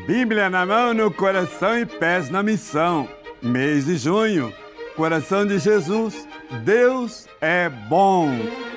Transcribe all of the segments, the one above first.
Bíblia na mão, no coração e pés na missão. Mês de junho, coração de Jesus. Deus é bom.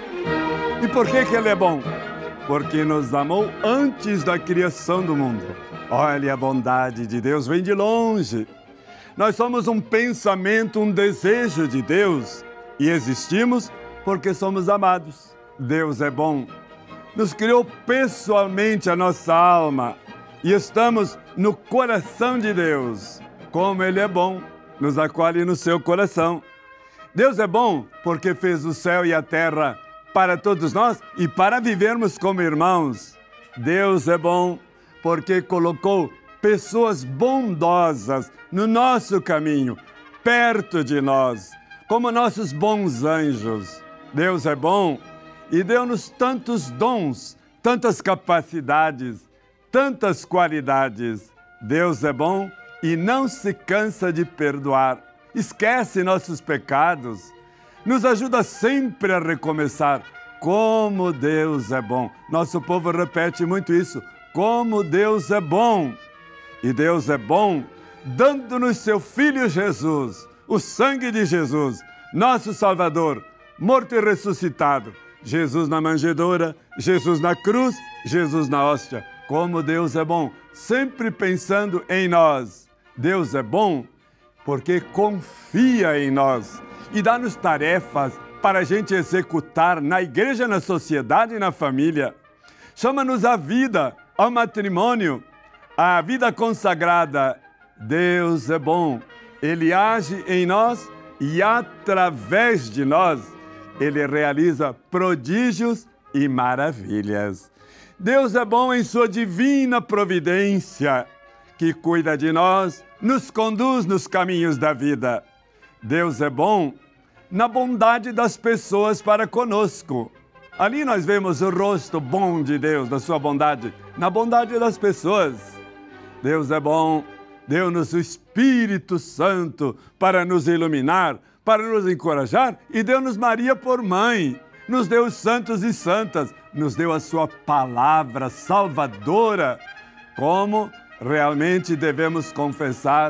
E por que Ele é bom? Porque nos amou antes da criação do mundo. Olha, a bondade de Deus vem de longe. Nós somos um pensamento, um desejo de Deus. E existimos porque somos amados. Deus é bom. Nos criou pessoalmente a nossa alma. E estamos no coração de Deus. Como Ele é bom, nos acolhe no seu coração. Deus é bom porque fez o céu e a terra para todos nós e para vivermos como irmãos. Deus é bom porque colocou pessoas bondosas no nosso caminho, perto de nós, como nossos bons anjos. Deus é bom e deu-nos tantos dons, tantas capacidades, tantas qualidades. Deus é bom e não se cansa de perdoar. Esquece nossos pecados. Nos ajuda sempre a recomeçar. Como Deus é bom. Nosso povo repete muito isso. Como Deus é bom. E Deus é bom dando-nos seu Filho Jesus, o sangue de Jesus, nosso Salvador, morto e ressuscitado. Jesus na manjedoura, Jesus na cruz, Jesus na hóstia. Como Deus é bom, sempre pensando em nós. Deus é bom porque confia em nós e dá-nos tarefas para a gente executar na igreja, na sociedade e na família. Chama-nos à vida, ao matrimônio, à vida consagrada. Deus é bom. Ele age em nós e através de nós Ele realiza prodígios e maravilhas. Deus é bom em sua divina providência, que cuida de nós, nos conduz nos caminhos da vida. Deus é bom na bondade das pessoas para conosco. Ali nós vemos o rosto bom de Deus, da sua bondade, na bondade das pessoas. Deus é bom, deu-nos o Espírito Santo para nos iluminar, para nos encorajar, e deu-nos Maria por mãe. Nos deu os santos e santas, nos deu a sua palavra salvadora. Como realmente devemos confessar,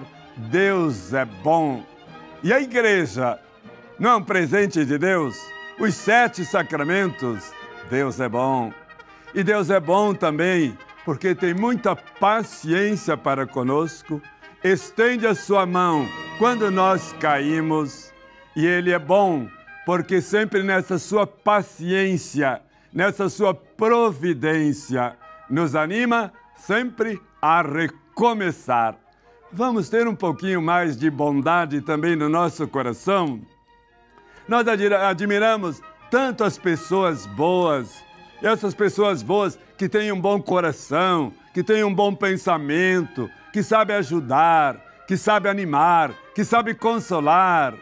Deus é bom. E a igreja não é um presente de Deus? Os 7 sacramentos, Deus é bom. E Deus é bom também porque tem muita paciência para conosco, estende a sua mão quando nós caímos, e Ele é bom porque sempre nessa sua paciência, nessa sua providência, nos anima sempre a recomeçar. Vamos ter um pouquinho mais de bondade também no nosso coração? Nós admiramos tanto as pessoas boas, essas pessoas boas que têm um bom coração, que têm um bom pensamento, que sabem ajudar, que sabem animar, que sabem consolar.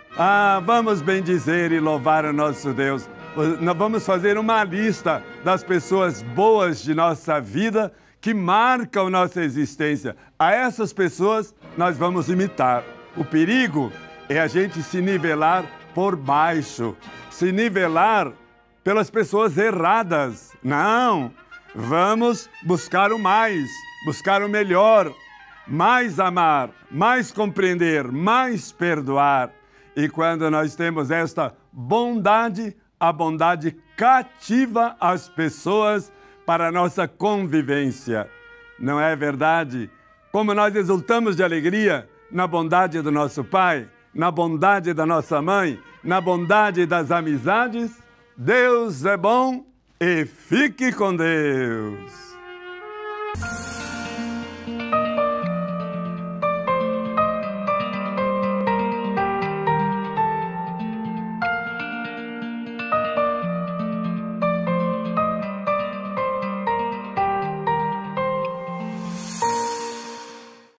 Vamos bendizer e louvar o nosso Deus. Nós vamos fazer uma lista das pessoas boas de nossa vida que marcam nossa existência. A essas pessoas nós vamos imitar. O perigo é a gente se nivelar por baixo, se nivelar pelas pessoas erradas. Não! Vamos buscar o mais, buscar o melhor, mais amar, mais compreender, mais perdoar. E quando nós temos esta bondade, a bondade cativa as pessoas para a nossa convivência. Não é verdade? Como nós exultamos de alegria na bondade do nosso Pai, na bondade da nossa mãe, na bondade das amizades. Deus é bom e fique com Deus.